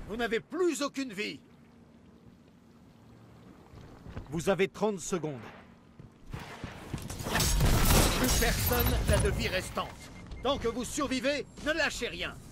Vous n'avez plus aucune vie. Vous avez 30 secondes. Plus personne n'a de vie restante. Tant que vous survivez, ne lâchez rien.